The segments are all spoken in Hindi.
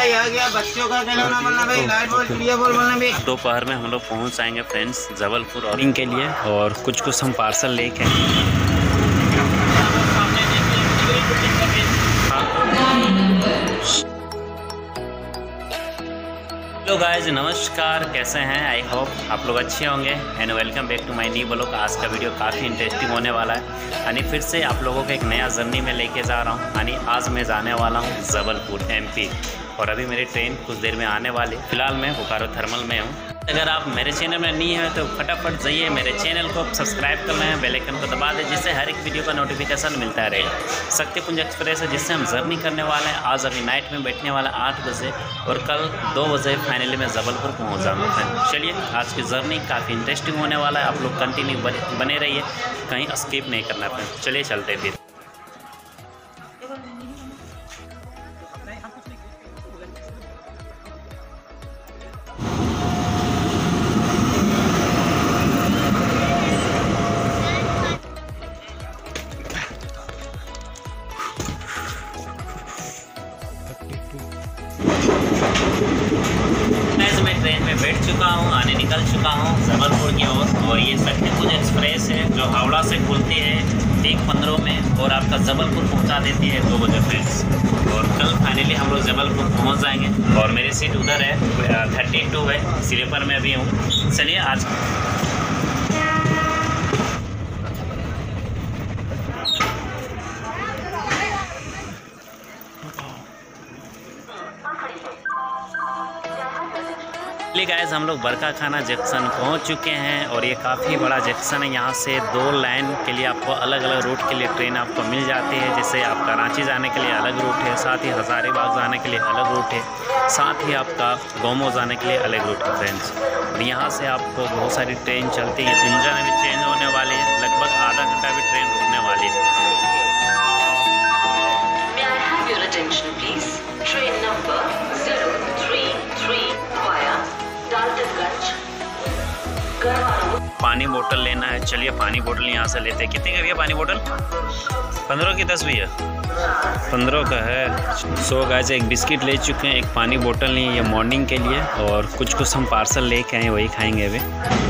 भाई आ गया बच्चों का खिलौना बोलना भाई, लाइट बोल चिड़िया बोल बोलना भाई। दोपहर में हम लोग पहुंच जाएंगे फ्रेंड्स जबलपुर और के लिए, और कुछ हम पार्सल लेके हेलो गाइस, नमस्कार, कैसे हैं? आई होप आप लोग अच्छे होंगे and welcome back to my new blog. आज का वीडियो काफ़ी इंटरेस्टिंग होने वाला है यानी फिर से आप लोगों को एक नया जर्नी में लेके जा रहा हूँ। यानी आज मैं जाने वाला हूँ जबलपुर MP, और अभी मेरी ट्रेन कुछ देर में आने वाली। फिलहाल मैं बोकारो थर्मल में हूँ। अगर आप मेरे चैनल में नहीं हैं तो फटाफट जाइए मेरे चैनल को सब्सक्राइब कर लें, बेल आइकन को दबा दें, जिससे हर एक वीडियो का नोटिफिकेशन मिलता रहेगा। शक्तिपुंज एक्सप्रेस है जिससे हम जर्नी करने वाले हैं। आज अभी नाइट में बैठने वाला 8 बजे और कल 2 बजे फाइनली मैं जबलपुर पहुंच जाऊँगा। चलिए, आज की जर्नी काफ़ी इंटरेस्टिंग होने वाला है। आप लोग कंटिन्यू बने रहिए, कहीं स्किप नहीं करना फ्रेंड। चलिए चलते फिर। मैं ट्रेन में बैठ चुका हूँ, आने निकल चुका हूँ जबलपुर की ओर। और ये शक्तिपुंज एक्सप्रेस है जो हावड़ा से खुलती है 1:15 में और आपका जबलपुर पहुँचा देती है 2 बजे फ्रेंड्स। और कल फाइनली हम लोग जबलपुर पहुँच जाएंगे। और मेरी सीट उधर है, 32 है, स्लीपर में अभी हूँ। चलिए आज गाइस हम लोग बरकाखाना जंक्शन पहुंच चुके हैं। और ये काफ़ी बड़ा जंक्शन है। यहाँ से 2 लाइन के लिए आपको अलग अलग रूट के लिए ट्रेन आपको मिल जाती है। जैसे आपका रांची जाने के लिए अलग रूट है, साथ ही हज़ारीबाग जाने के लिए अलग रूट है, साथ ही आपका गोमो जाने के लिए अलग रूट है फ्रेंड्स। और यहाँ से आपको बहुत सारी ट्रेन चलती है। इंजन भी चेंज होने वाली है, लगभग आधा घंटा भी ट्रेन रुकने वाली है। पानी बोतल लेना है। चलिए पानी बोतल यहाँ से लेते हैं। कितने का भैया पानी बोतल? 15 की 10 भैया? 15 का है। सो गाइस एक बिस्किट ले चुके हैं, एक पानी बोतल नहीं है, ये मॉर्निंग के लिए। और कुछ हम पार्सल लेके आए, वही खाएंगे अभी।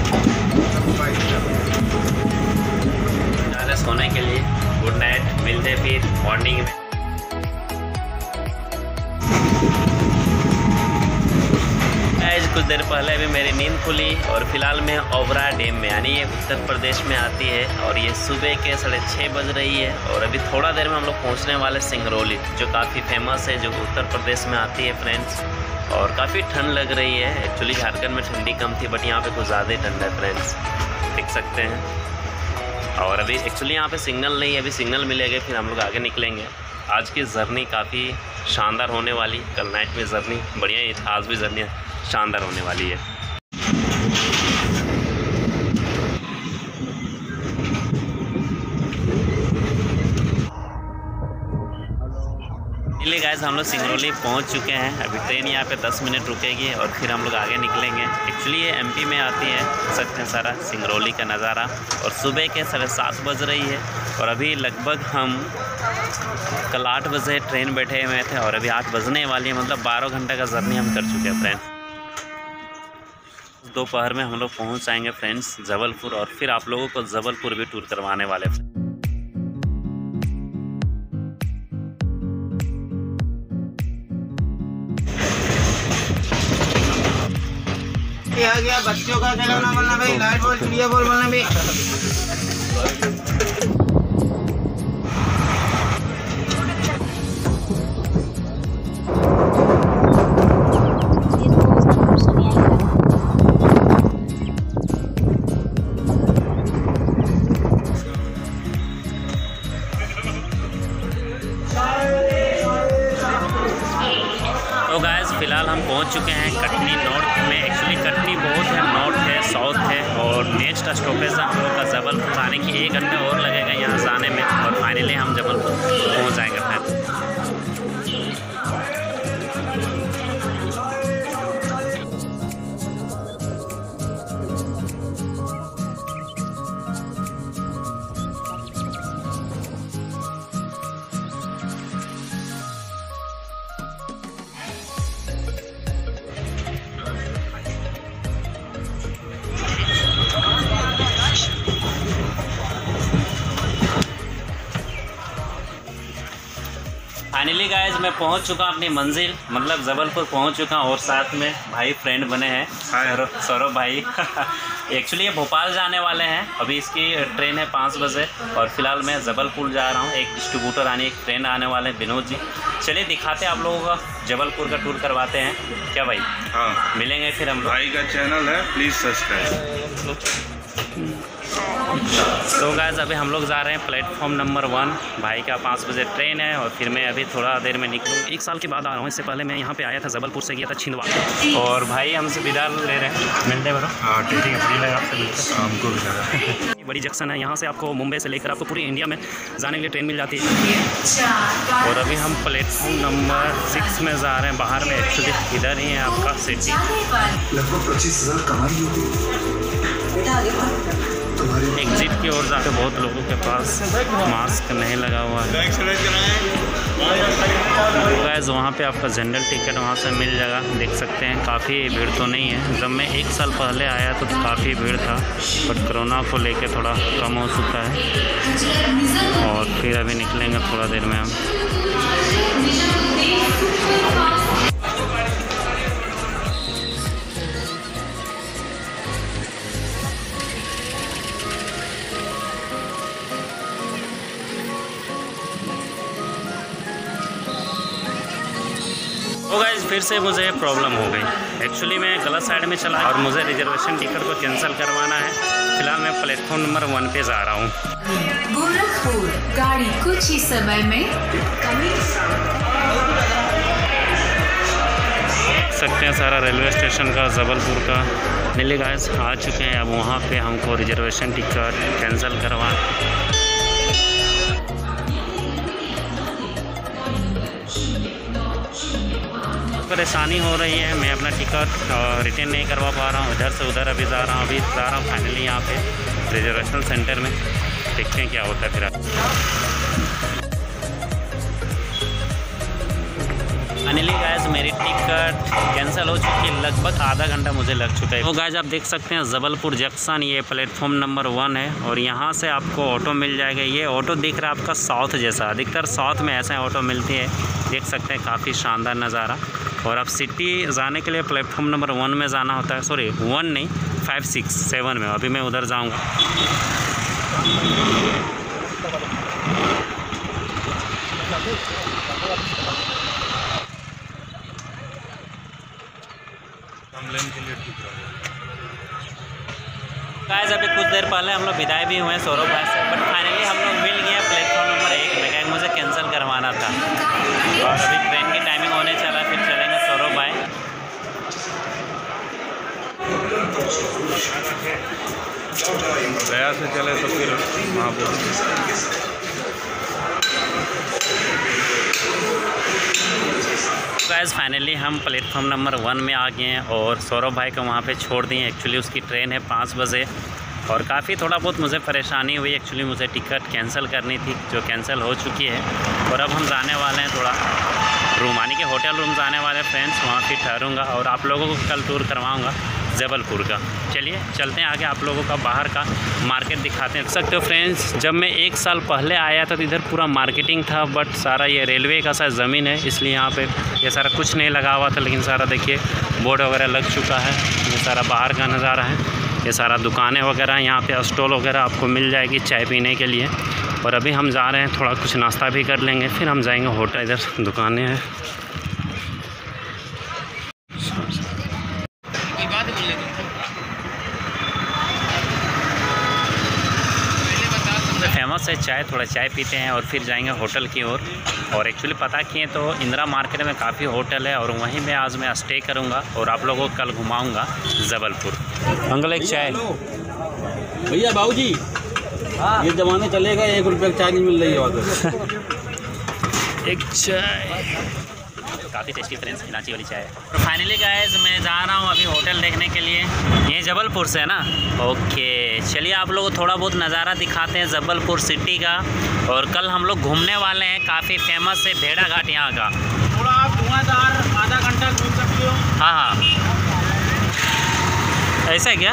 सोने के लिए गुड नाइट, मिलते फिर मॉर्निंग में। कुछ देर पहले अभी मेरी नींद खुली और फिलहाल मैं ओबरा डैम में, यानी ये उत्तर प्रदेश में आती है। और ये सुबह के 6:30 बज रही है। और अभी थोड़ा देर में हम लोग पहुंचने वाले सिंगरौली, जो काफ़ी फेमस है, जो उत्तर प्रदेश में आती है फ्रेंड्स। और काफ़ी ठंड लग रही है। एक्चुअली झारखंड में ठंडी कम थी, बट यहाँ पे कुछ ज़्यादा ही ठंड है फ्रेंड्स, देख सकते हैं। और अभी एक्चुअली यहाँ पे सिग्नल नहीं है, अभी सिग्नल मिलेगा फिर हम लोग आगे निकलेंगे। आज की जर्नी काफ़ी शानदार होने वाली। कल नाइट में जर्नी बढ़िया ही था, आज भी जर्नी शानदार होने वाली है। चलिए गाइस हम लोग सिंगरौली पहुंच चुके हैं। अभी ट्रेन यहाँ पे 10 मिनट रुकेगी और फिर हम लोग आगे निकलेंगे। एक्चुअली ये MP में आती है, सकते हैं सारा सिंगरौली का नज़ारा। और सुबह के 7:30 बज रही है। और अभी लगभग हम कल 8 बजे ट्रेन बैठे हुए थे और अभी 8 बजने वाली है। मतलब 12 घंटे का जर्नी हम कर चुके हैं फ्रेंड्स। दोपहर में हम लोग पहुँच जाएंगे फ्रेंड्स जबलपुर, और फिर आप लोगों को जबलपुर भी टूर करवाने वाले हैं। आ गया बच्चों का खिलौना बोलना भाई, लाइट बोल चिड़िया बोल बोलना भाई। तो गाइस फिलहाल हम पहुंच चुके हैं कटनी नॉर्थ में। एक्चुअली कटनी बहुत है, नॉर्थ है, साउथ है। और नेक्स्ट स्टॉपेज है हम लोग का जबलपुर। आने की 1 घंटा और लगेगा यहाँ जाने में। और फाइनली हम जबलपुर पहुँच जाएंगे फ्रेंड्स। गाइस मैं पहुंच चुका अपनी मंजिल, मतलब जबलपुर पहुंच चुका हूं और साथ में भाई फ्रेंड बने हैं सौरभ भाई। एक्चुअली ये भोपाल जाने वाले हैं, अभी इसकी ट्रेन है 5 बजे और फिलहाल मैं जबलपुर जा रहा हूं। एक डिस्ट्रीब्यूटर एक फ्रेंड आने वाले हैं विनोद जी। चलिए दिखाते हैं आप लोगों का जबलपुर का टूर करवाते हैं क्या भाई? हाँ, मिलेंगे फिर हम लोग। भाई का चैनल है, प्लीज़ सब्सक्राइब। तो गाइस अभी हम लोग जा रहे हैं प्लेटफॉर्म नंबर 1। भाई का 5 बजे ट्रेन है और फिर मैं अभी थोड़ा देर में निकलूँ। 1 साल के बाद आ रहा हूँ, इससे पहले मैं यहाँ पे आया था, जबलपुर से गया था छिंदवाड़ा। और भाई हमसे विदा ले रहे हैं, मिलते हैं। हाँ ठीक है, फ्री लगा आपसे मिलते हैं। हमको भी बड़ी जंक्शन है, यहाँ से आपको मुंबई से लेकर आपको पूरी इंडिया में जाने के लिए ट्रेन मिल जाती है। और अभी हम प्लेटफॉर्म नंबर 6 में जा रहे हैं, बाहर में। एक्चुअली इधर ही है आपका सिटी। लगभग 25,000 कमाई होगी। एग्जिट की ओर जाकर बहुत लोगों के पास मास्क नहीं लगा हुआ है। तो गाइस वहाँ पे आपका जनरल टिकट वहाँ से मिल जाएगा, देख सकते हैं। काफ़ी भीड़ तो नहीं है, जब मैं 1 साल पहले आया तो काफ़ी भीड़ था, बट कोरोना को लेके थोड़ा कम हो चुका है। और फिर अभी निकलेंगे थोड़ा देर में हम। तो गाइस फिर से मुझे प्रॉब्लम हो गई। एक्चुअली मैं गलत साइड में चला और मुझे रिजर्वेशन टिकट को कैंसिल करवाना है। फिलहाल मैं प्लेटफॉर्म नंबर 1 पे जा रहा हूँ। गोरखपुर गाड़ी कुछ ही समय में सकते हैं सारा रेलवे स्टेशन का जबलपुर का। नीले गाइस आ चुके हैं, अब वहाँ पे हमको रिजर्वेशन टिकट कैंसिल करवा। परेशानी हो रही है, मैं अपना टिकट रिटर्न नहीं करवा पा रहा हूँ। इधर से उधर अभी जा रहा हूँ, फाइनली यहाँ पे रिजर्वेशन सेंटर में। देखते हैं क्या होता है फिर। फाइनली गाइस मेरी टिकट कैंसिल हो चुकी है, लगभग आधा घंटा मुझे लग चुका है। तो गाइस आप देख सकते हैं जबलपुर जंक्शन, ये प्लेटफॉर्म नंबर 1 है और यहाँ से आपको ऑटो मिल जाएगा। ये ऑटो दिख रहा है आपका साउथ जैसा, अधिकतर साउथ में ऐसे ऑटो मिलती है, देख सकते हैं। काफ़ी शानदार नज़ारा। और अब सिटी जाने के लिए प्लेटफॉर्म नंबर 1 में जाना होता है, सॉरी 1 नहीं 5, 6, 7 में। अभी मैं उधर जाऊँगा। गाइस अभी कुछ देर पहले हम लोग विदाई भी हुए सौरभ भाई से, बट फाइनली हम लोग मिल गए प्लेटफॉर्म नंबर 1 में। क्या मुझे कैंसिल करवाना था और अभी ट्रेन की टाइमिंग होने चला, फिर चलेंगे सौरभ भाई। गया से चले तो फिर वहाँ पर गाइस फाइनली हम प्लेटफॉर्म नंबर 1 में आ गए हैं और सौरभ भाई को वहाँ पे छोड़ दिए। एक्चुअली उसकी ट्रेन है 5 बजे और काफ़ी थोड़ा बहुत मुझे परेशानी हुई। एक्चुअली मुझे टिकट कैंसिल करनी थी, जो कैंसिल हो चुकी है। और अब हम जाने वाले हैं थोड़ा रूम, यानी कि होटल रूम जाने वाले फ्रेंड्स, वहाँ फिर ठहरूँगा और आप लोगों को कल टूर करवाऊँगा जबलपुर का। चलिए चलते हैं आगे, आप लोगों का बाहर का मार्केट दिखाते हैं। देख सकते हो फ्रेंड्स, जब मैं 1 साल पहले आया था तो इधर पूरा मार्केटिंग था, बट सारा ये रेलवे का सा ज़मीन है, इसलिए यहाँ पे ये सारा कुछ नहीं लगा हुआ था। लेकिन सारा देखिए बोर्ड वगैरह लग चुका है। ये सारा बाहर का नज़ारा है। ये सारा दुकानें वगैरह, यहाँ पे स्टॉल वगैरह आपको मिल जाएगी चाय पीने के लिए। और अभी हम जा रहे हैं, थोड़ा कुछ नाश्ता भी कर लेंगे, फिर हम जाएंगे होटल। इधर दुकानें हैं। फेमस है चाय, थोड़ा चाय पीते हैं और फिर जाएंगे होटल की ओर। और एक्चुअली पता किए तो इंदिरा मार्केट में काफ़ी होटल है और वहीं में आज मैं स्टे करूंगा और आप लोगों को कल घुमाऊंगा जबलपुर। अंकल एक चाय। भैया बाबूजी, ये ज़माने चलेगा 1 रुपये की चाय नहीं मिल रही है वहाँ। एक चाय, काफ़ी टेस्टी फ्रेंड्स, इलायची वाली चाय है। तो फाइनली गाइस मैं जा रहा हूँ अभी होटल देखने के लिए। ये जबलपुर से है ना? ओके, चलिए आप लोगों को थोड़ा बहुत नज़ारा दिखाते हैं जबलपुर सिटी का। और कल हम लोग घूमने वाले हैं, काफ़ी फेमस है भेड़ा घाट यहाँ का। थोड़ा आप धुआंधार आधा घंटा घूम सकते हो। हाँ हाँ, ऐसा है क्या?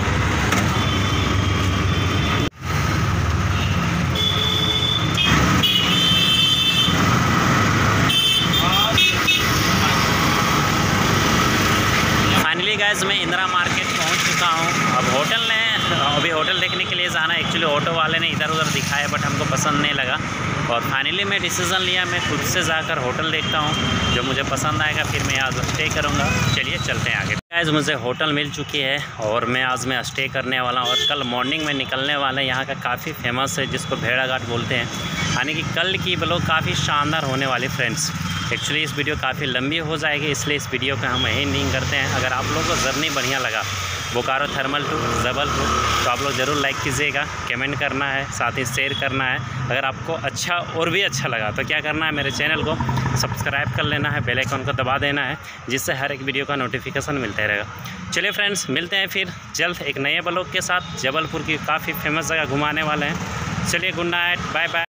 फाइनली गाइस मैं इंदिरा मार्केट पहुंच चुका हूं। अब अभी होटल देखने के लिए जाना। एक्चुअली ऑटो वाले ने इधर उधर दिखाया बट हमको पसंद नहीं लगा और फाइनली मैं डिसीज़न लिया मैं खुद से जाकर होटल देखता हूं, जो मुझे पसंद आएगा फिर मैं आज स्टे करूंगा। चलिए चलते हैं आगे। गाइस मुझे होटल मिल चुकी है और मैं आज स्टे करने वाला हूँ और कल मॉर्निंग में निकलने वाला है। यहाँ का काफ़ी फेमस है जिसको भेड़ा घाट बोलते हैं, यानी कि कल की ब्लॉग काफ़ी शानदार होने वाली फ्रेंड्स। एक्चुअली इस वीडियो काफ़ी लंबी हो जाएगी इसलिए इस वीडियो का हम एंडिंग करते हैं। अगर आप लोगों को जर्नी बढ़िया लगा बोकारो थर्मल टू जबलपुर तो आप लोग ज़रूर लाइक कीजिएगा, कमेंट करना है, साथ ही शेयर करना है। अगर आपको अच्छा और भी अच्छा लगा तो क्या करना है, मेरे चैनल को सब्सक्राइब कर लेना है, बेल आइकन को दबा देना है, जिससे हर एक वीडियो का नोटिफिकेशन मिलता रहेगा। चलिए फ्रेंड्स मिलते हैं फिर जल्द एक नए ब्लॉग के साथ। जबलपुर की काफ़ी फेमस जगह घुमाने वाले हैं। चलिए गुड नाइट, बाय बाय।